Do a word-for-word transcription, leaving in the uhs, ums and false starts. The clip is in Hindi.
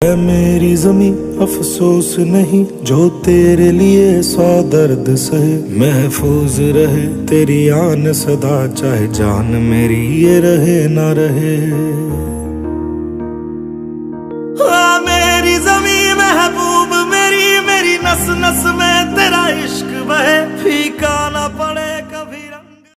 है मेरी ज़मीं अफसोस नहीं, जो तेरे लिए सौ दर्द सहे। महफूज रहे तेरी आन सदा, चाहे जान मेरी ये रहे ना रहे। आ मेरी ज़मीं महबूब मेरी, मेरी नस नस में तेरा इश्क बहे, फीका ना पड़े।